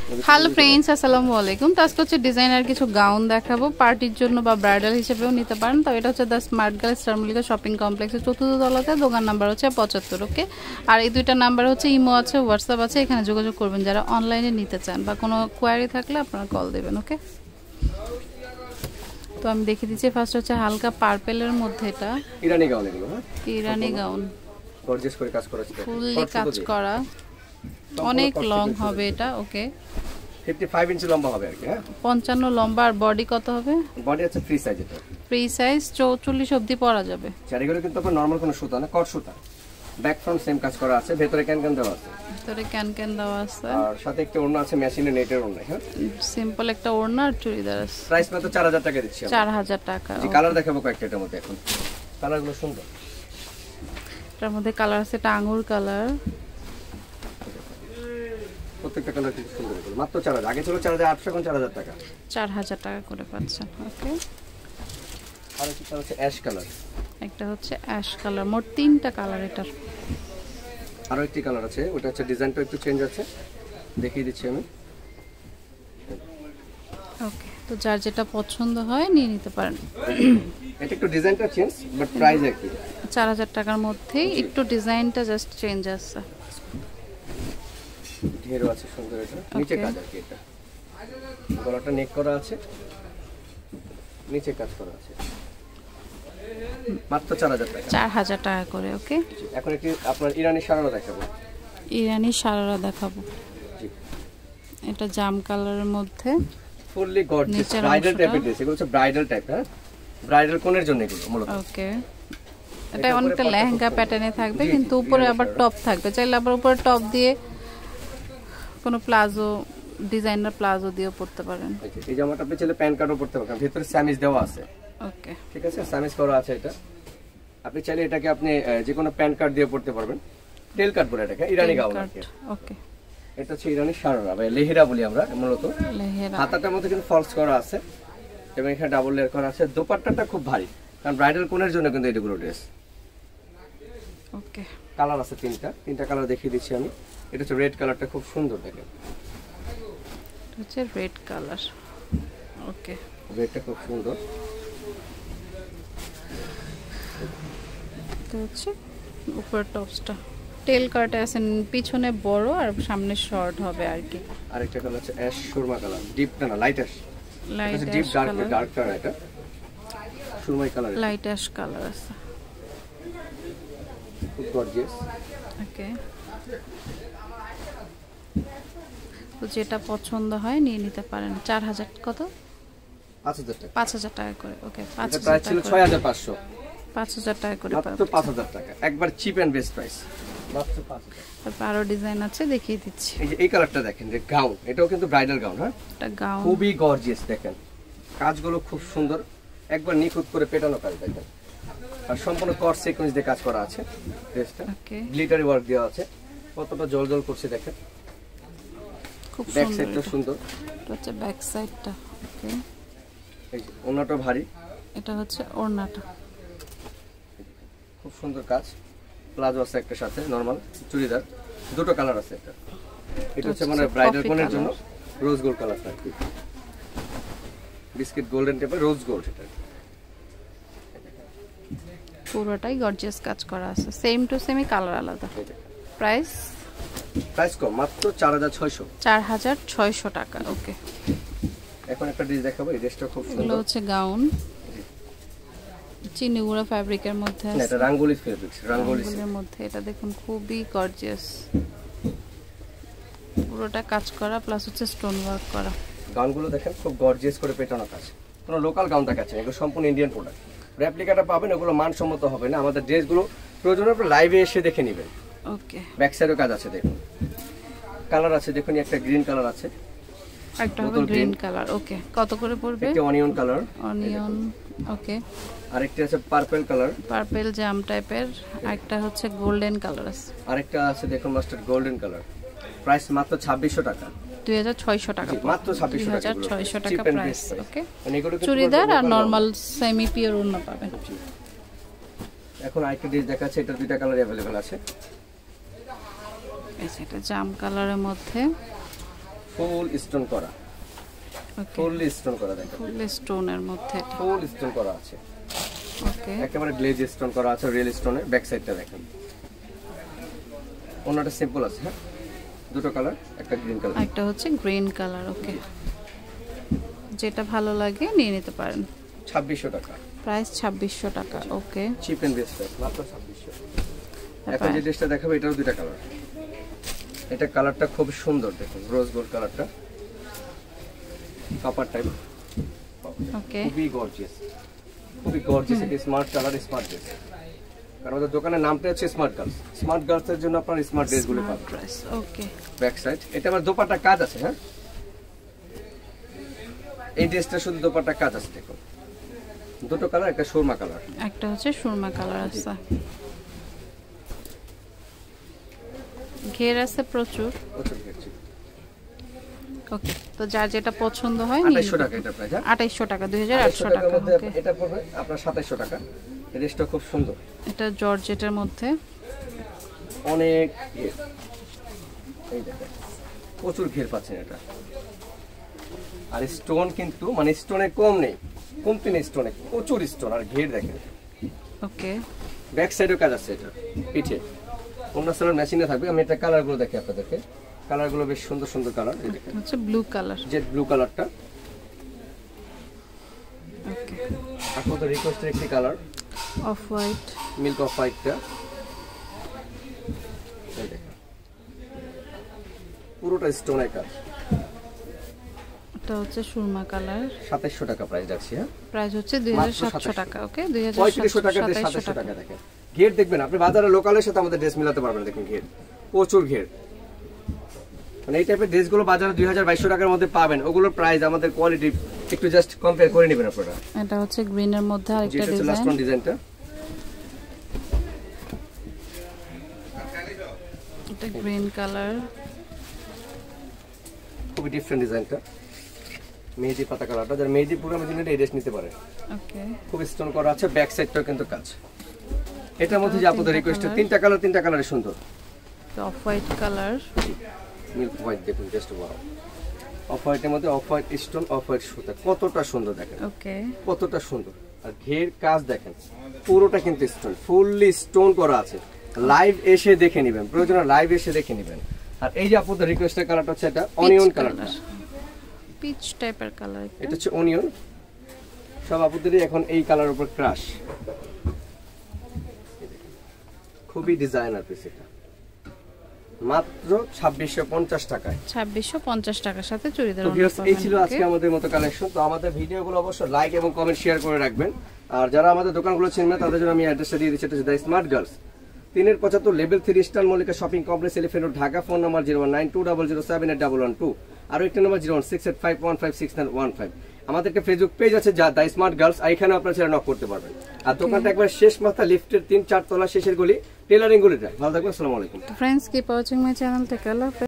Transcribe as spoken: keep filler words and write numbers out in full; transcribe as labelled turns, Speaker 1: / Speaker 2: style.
Speaker 1: Hello friends, আসসালামু আলাইকুম। তো আজকে হচ্ছে ডিজাইনার কিছু গাউন দেখাবো, পার্টির জন্য বা ব্রাইডাল হিসেবেও নিতে পারেন। তো এটা হচ্ছে the smart girl star Mallika shopping কমপ্লেক্সের চতুর্থ তলাতে, দোকান নাম্বার হচ্ছে পঁচাত্তর। ওকে, আর এই দুইটা নাম্বার হচ্ছে ইমো আছে, হোয়াটসঅ্যাপ আছে, এখানে যোগাযোগ করবেন যারা অনলাইনে নিতে চান, বা কোনো কোয়ারি থাকলে আপনারা কল দেবেন। ওকে, তো আমি দেখিয়ে দিচ্ছি। ফার্স্ট হচ্ছে হালকা পার্পেলের মধ্যে, এটা
Speaker 2: ইরানি গাউন, এগুলো হ্যাঁ
Speaker 1: ইরানি গাউন,
Speaker 2: গর্জিয়াস করে কাজ করা আছে,
Speaker 1: ফুললি কাজ করা, অনেক লং হবে এটা। ওকে,
Speaker 2: পঞ্চান্ন ইঞ্চি লম্বা হবে আর কি। হ্যাঁ,
Speaker 1: পঞ্চান্ন লম্বা। আর বডি কত হবে?
Speaker 2: বডি আছে ফ্রি সাইজ, এটা
Speaker 1: ফ্রি সাইজ চৌচল্লিশ অবধি পরা যাবে।
Speaker 2: চারিগুলো কিন্তু আপনার নরমাল কোনো সুতা না, কট সুতা। ব্যাক ফ্রন্ট সেম কাজ করা আছে, ভেতরে ক্যান ক্যান দেওয়া আছে,
Speaker 1: ভিতরে ক্যান ক্যান দেওয়া আছে,
Speaker 2: আর সাথে একটা ওড়না আছে, মেশিনে নেটের ওড়না। হ্যাঁ,
Speaker 1: সিম্পল একটা ওড়না আর চুড়িদার আছে।
Speaker 2: প্রাইস মাত্র চার হাজার টাকা দিচ্ছি।
Speaker 1: চার হাজার টাকা।
Speaker 2: জি, কালার দেখাবো কয়েকটা এটার মধ্যে। এখন কালারগুলো সুন্দর।
Speaker 1: এটার মধ্যে কালার আছে একটা আঙ্গুর কালার,
Speaker 2: প্রত্যেকটা কালার খুব সুন্দর। মাত্র চার হাজার, আগে ছিল চার হাজার আটশো, এখন চার হাজার টাকা।
Speaker 1: চার হাজার টাকা করে পাচ্ছেন। ওকে,
Speaker 2: আর একটা হচ্ছে অ্যাশ কালার,
Speaker 1: একটা হচ্ছে অ্যাশ কালার। মোট তিনটা কালার এটার।
Speaker 2: আরো একটি কালার আছে, ওটা হচ্ছে ডিজাইনটা একটু চেঞ্জ আছে, দেখিয়ে দিচ্ছি আমি।
Speaker 1: ওকে, তো যার যেটা পছন্দ হয় নিয়ে নিতে পারেন।
Speaker 2: এটা একটু ডিজাইনটা চেঞ্জ, বাট প্রাইস একই।
Speaker 1: চার হাজার টাকার মধ্যেই একটু ডিজাইনটা জাস্ট চেঞ্জ আছে।
Speaker 2: ঘেরও আছে সুন্দর, এটা নিচে কাজ আর কি। এটা গলাটা নেক করা আছে, নিচে কাজ করা আছে। মাত্র চার হাজার টাকা।
Speaker 1: চার হাজার টাকা করে। ওকে,
Speaker 2: এখন একটি আপনার ইরানি সারারা দেখাবো।
Speaker 1: ইরানি সারারা দেখাবো।
Speaker 2: জি,
Speaker 1: এটা জাম কালারের মধ্যে
Speaker 2: ফুললি গর্জিয়াস ব্রাইডাল টাইপের ড্রেস। এগুলো হচ্ছে ব্রাইডাল টাইপ। হ্যাঁ, ব্রাইডাল কোনের জন্য এগুলো মূলত।
Speaker 1: ওকে, এটা অনেকটা লেহেঙ্গা প্যাটার্নে থাকবে, কিন্তু উপরে আবার টপ থাকবে। চাইলে আবার উপরে টপ দিয়ে কোনো প্লাজো, ডিজাইনার প্লাজো দিয়ে পরতে পারেন।
Speaker 2: এই জামাটা আপনি চাইলে প্যান্ট কাটও পরতে পারেন, ভিতরে স্যামিজ দেওয়া আছে।
Speaker 1: ওকে,
Speaker 2: ঠিক আছে, স্যামিজ করা আছে এটা। আপনি চাইলে এটাকে আপনি যে কোনো প্যান্ট কাট দিয়ে পরতে পারবেন। টেল কাট বলে এটাকে, ইরানি গাউন।
Speaker 1: ওকে,
Speaker 2: এটা হচ্ছে ইরানি সারারা বা লেহেরা বলি আমরা মূলত।
Speaker 1: লেহেরা,
Speaker 2: হাতাটার মধ্যে কিন্তু ফলস করা আছে এবং এখানে ডাবল লেয়ার করা আছে। দোপাট্টাটা খুব ভারী, কারণ ব্রাইডাল কোনের জন্য কিন্তু এগুলো ড্রেস।
Speaker 1: ওকে,
Speaker 2: কালার আছে তিনটা, তিনটা কালার দেখিয়ে দিচ্ছি আমি। এটা হচ্ছে রেড কালারটা, খুব সুন্দর দেখেন।
Speaker 1: এটা হচ্ছে রেড কালার। ওকে,
Speaker 2: রেডটা খুব সুন্দর।
Speaker 1: এটা হচ্ছে উপর টপসটা টেল কাট আছে, পিছনে বড় আর সামনে শর্ট হবে আর কি।
Speaker 2: আরেকটা কালার আছে অ্যাশ সুরমা কালার, ডিপ না, light ash.
Speaker 1: Light
Speaker 2: deep dark, dark colour. এটা সুরমাই কালার,
Speaker 1: লাইট অ্যাশ কালার আছে,
Speaker 2: খুব গর্জিয়াস।
Speaker 1: ওকে, তো যেটা পছন্দ হয় নিয়ে নিতে পারেন। চার হাজার কত?
Speaker 2: পাঁচ হাজার টাকা।
Speaker 1: পাঁচ হাজার টাকা করে। ওকে, পাঁচ
Speaker 2: হাজার টাকা ছিল ছয় হাজার পাঁচশো,
Speaker 1: পাঁচ হাজার টাকা করে
Speaker 2: মাত্র পাঁচ হাজার টাকা। একবার চিপ এন্ড বেস্ট প্রাইস, মাত্র পাঁচ হাজার।
Speaker 1: তারপর আরো ডিজাইন আছে, দেখিয়ে দিচ্ছি।
Speaker 2: এই যে এই কালারটা দেখেন, যে গাউন, এটাও কিন্তু ব্রাইডাল গাউন। হ্যাঁ,
Speaker 1: এটা গাউন,
Speaker 2: খুবই গর্জিয়াস দেখেন, কাজগুলো খুব সুন্দর, একবার নিখুঁত করে পেটানো কাজ দেখেন। আর সম্পূর্ণ কট সিকোয়েন্স দিয়ে কাজ করা আছে ড্রেসটা।
Speaker 1: ওকে,
Speaker 2: গ্লিটারি ওয়ার্ক দেওয়া আছে, কতটা জলজল করছে দেখেন।
Speaker 1: খুব
Speaker 2: ব্যাক
Speaker 1: সুন্দর।
Speaker 2: সাইডটা সুন্দর,
Speaker 1: এটা হচ্ছে ব্যাক সাইডটা। ওকে,
Speaker 2: এই যে ওড়নাটা ভারী,
Speaker 1: এটা হচ্ছে ওড়নাটা,
Speaker 2: খুব সুন্দর কাজ। প্লাজো আছে একটা সাথে, নরমাল চুড়িদার, দুটো কালার আছে। এটা এটা হচ্ছে মানে ব্রাইডাল কোনের জন্য রোজ গোল্ড কালারটা, বিস্কিট গোল্ডেন টাইপের রোজ গোল্ড। এটা
Speaker 1: পুরোটাই গর্জিয়াস কাজ করা আছে, সেম টু সেমই, কালার আলাদা। প্রাইস
Speaker 2: প্রাইস কম, মাত্র চার হাজার ছয়শো।
Speaker 1: চার হাজার ছয়শো টাকা। ওকে,
Speaker 2: এখন একটা ড্রেস দেখাবো, এই ড্রেসটা খুব সুন্দর।
Speaker 1: এগুলো হচ্ছে গাউন, চিনিগুড়া ফ্যাব্রিকের মধ্যে আছে,
Speaker 2: এটা রাঙ্গুলি ফেব্রিক্স, রাঙ্গুলির
Speaker 1: মধ্যে। এটা দেখুন খুবই গর্জিয়াস, পুরোটা কাজ করা, প্লাস হচ্ছে স্টোন ওয়ার্ক করা।
Speaker 2: গাউনগুলো দেখেন খুব গর্জিয়াস করে পেটানো কাজ, কোনো লোকাল গাউন দেখাচ্ছে না, এগুলো সম্পূর্ণ ইন্ডিয়ান প্রোডাক্ট। রেপ্লিকাটা পাবেন, ওগুলো মানসম্মত হবে না। আমাদের ড্রেসগুলো প্রয়োজন আপনি লাইভে এসে দেখে নেবেন।
Speaker 1: ওকে,
Speaker 2: ব্যাক সাইডেও কাজ আছে, দেখুন কালার আছে, দেখুন একটা গ্রিন কালার আছে,
Speaker 1: একটা হবে গ্রিন কালার। ওকে, কত করে পড়বে?
Speaker 2: একটা অনিয়ন কালার,
Speaker 1: অনিয়ন। ওকে,
Speaker 2: আরেকটা আছে পার্পল কালার,
Speaker 1: পার্পল জাম টাইপের, আরেকটা হচ্ছে গোল্ডেন কালার আছে,
Speaker 2: আরেকটা আছে দেখুন মাস্টার্ড গোল্ডেন কালার। প্রাইস মাত্র ছাব্বিশশো টাকা,
Speaker 1: দুই হাজার ছয়শো টাকা,
Speaker 2: মাত্র ছাব্বিশশো টাকা,
Speaker 1: দুই হাজার ছয়শো টাকা প্রাইস। ওকে,
Speaker 2: এগুলো
Speaker 1: চুড়িদার আর নরমাল সেমি পিওর ওড়না পাবেন।
Speaker 2: এখন আরেকটা ড্রেস দেখাচ্ছে, এটার দুইটা কালার अवेलेबल আছে।
Speaker 1: এটা জাম কালারের মধ্যে,
Speaker 2: ফুল স্টোন করা,
Speaker 1: ওকে
Speaker 2: ফুল স্টোন করা দেখেন,
Speaker 1: ফুল স্টোনের মধ্যে এটা
Speaker 2: ফুল স্টোন করা আছে,
Speaker 1: ওকে
Speaker 2: একেবারে গ্লেজ স্টোন করা আছে, রিয়েল স্টোনের ব্যাক সাইডটা দেখেন। ওনাটা সিম্পল আছে, হ্যাঁ দুটো কালার, একটা গ্রিন কালার,
Speaker 1: একটা হচ্ছে গ্রিন কালার। ওকে যেটা ভালো লাগে নিয়ে নিতে পারেন।
Speaker 2: ছাব্বিশশো টাকা
Speaker 1: প্রাইস ছাব্বিশশো টাকা। Okay
Speaker 2: cheap and best price, মাত্র ছাব্বিশশো। এখন যে ড্রেসটা দেখাবো এটারও দুইটা কালার, এটা কালারটা খুব সুন্দর দেখুন, রোজ গোল্ড কালারটা, কপার টাইপ,
Speaker 1: ওকে
Speaker 2: খুবই গর্জিয়াস, খুবই গর্জিয়াস। এটা স্মার্ট কালার, স্মার্ট ড্রেস, কারণ আমাদের দোকানের নামটা হচ্ছে স্মার্ট গার্লস। স্মার্ট গার্লস এর জন্য আপনারা স্মার্ট ড্রেসগুলো পাবেন।
Speaker 1: ওকে
Speaker 2: ব্যাক সাইড এটা আমার দোপাট্টা কাজ আছে, হ্যাঁ এই ড্রেসটা শুধু দোপাট্টা কাজ আছে দেখুন, দুটো কালার, একটা সুরমা কালার,
Speaker 1: একটা হচ্ছে সুরমা কালার আছে, ঘের আছে প্রচুর।
Speaker 2: প্রচুর ঘেরছি।
Speaker 1: ওকে তো যার যেটা পছন্দ হয়
Speaker 2: আঠাইশশো টাকা এটা প্রাইস,
Speaker 1: আঠাইশশো টাকা, দুই হাজার আটশো টাকা
Speaker 2: মধ্যে এটা পড়বে আপনার সাতাইশশো টাকা। এই ড্রেসটা খুব সুন্দর,
Speaker 1: এটা জর্জেটের মধ্যে
Speaker 2: অনেক ঘের, এই দেখেন প্রচুর ঘের পাচ্ছেন এটা। আর স্টোন কিন্তু মানে স্টোনে কম নেই, কমতি নেই, স্টোনে প্রচুর স্টোন আর ঘের দেখেন।
Speaker 1: ওকে
Speaker 2: ব্যাক সাইডেও কাজ আছে এটা, পিঠে অন্য সালোয়ার মেশিনে থাকবে। আমি এটা কালারগুলো দেখি আপনাদেরকে, কালারগুলো বেশ সুন্দর সুন্দর কালার। এই দেখেন
Speaker 1: হচ্ছে ব্লু কালার,
Speaker 2: জেড ব্লু কালারটা,
Speaker 1: ওকে
Speaker 2: আপনাদের রিকোয়েস্টের একটি colour
Speaker 1: off white,
Speaker 2: milk off হোয়াইটটা, এই দেখেন পুরোটা স্টোনের কাজ।
Speaker 1: এটা হচ্ছে সুরমা কালার,
Speaker 2: সাতাইশশো টাকা প্রাইস রাখছি, হ্যাঁ
Speaker 1: প্রাইস হচ্ছে দুই হাজার সাতশো টাকা। ওকে দুই হাজার
Speaker 2: পঁয়ত্রিশশো টাকা দিয়ে সাতাইশশো টাকা। দেখেন ঘের দেখবেন আপনি বাজারে লোকালের সাথে আমাদের ড্রেস মিলাতে পারবেন। দেখুন ঘের, প্রচুর ঘের, মানে এই টাইপের ড্রেসগুলো বাজারে দুই হাজার বাইশশো টাকার মধ্যে পাবেন, ওগুলোর প্রাইস আমাদের কোয়ালিটি একটু জাস্ট কম্পেয়ার করে নেবেন আপনারা।
Speaker 1: এটা হচ্ছে গ্রিনের মধ্যে আরেকটা
Speaker 2: যেটা হচ্ছে লাস্ট
Speaker 1: ডিজাইন,
Speaker 2: ওয়ান ডিজাইনটা,
Speaker 1: এটা গ্রিন কালার,
Speaker 2: খুবই ডিফারেন্ট ডিজাইনটা, মেহেদি পাতা কালারটা। যারা মেহেদি প্রোগ্রামের জন্য এই ড্রেস নিতে পারে,
Speaker 1: ওকে
Speaker 2: খুব স্টোন করা আছে, ব্যাক সাইডটাও কিন্তু কাজ। এটার মধ্যে যে আপনাদের রিকোয়েস্ট, তিনটা কালার, তিনটা কালারে সুন্দর।
Speaker 1: Off white colour,
Speaker 2: milk white দেখুন, জাস্ট ওয়াও। অফ হোয়াইটের মধ্যে off white stone, off white সুতা, কতটা সুন্দর দেখেন,
Speaker 1: ওকে
Speaker 2: কতটা সুন্দর। আর ঘের কাজ দেখেন, পুরোটা কিন্তু স্টোন, ফুললি স্টোন করা আছে। লাইভ এসে দেখে নেবেন, প্রয়োজনে লাইভ এসে দেখে নেবেন। আর এই যে আপনাদের রিকোয়েস্টের কালারটা হচ্ছে এটা অনিয়ন কালারটা,
Speaker 1: পিচ টাইপের কালার,
Speaker 2: এটা হচ্ছে অনিয়ন। সব আপুদেরই এখন এই কালার উপর ক্রাশ, খুবই ডিজাইনার পিস। এটা মাত্র ছাব্বিশশো পঞ্চাশ টাকায়,
Speaker 1: ছাব্বিশশো পঞ্চাশ টাকার সাথে চুড়িদার।
Speaker 2: তো ভিউয়ার্স এই ছিল আজকে আমাদের মতো কালেকশন। তো আমাদের ভিডিওগুলো অবশ্যই লাইক এবং কমেন্ট শেয়ার করে রাখবেন। আর যারা আমাদের দোকানগুলো চিনবে তাদের জন্য আমি অ্যাড্রেসটা দিয়ে দিচ্ছি, এটা হচ্ছে দ্য স্মার্ট গার্লস, তিনের পঁচাত্তর level three star Mallika shopping complex, elephant road, Dhaka. Phone number zero one nine two double zero seven eight double one two, আর একটা number zero one six eight five one five six nine one five. আমাদেরকে Facebook page আছে যা the smart girls, এখানে আপনারা ছেড়ে knock করতে পারবেন। আর দোকানটা একবার শেষ মাথা লিফটের তিন চার তলা শেষের গলি, টেলারিং গলিটা। ভালো থাকবেন, আসসালামু আলাইকুম
Speaker 1: friends, keep watching my channel, take care.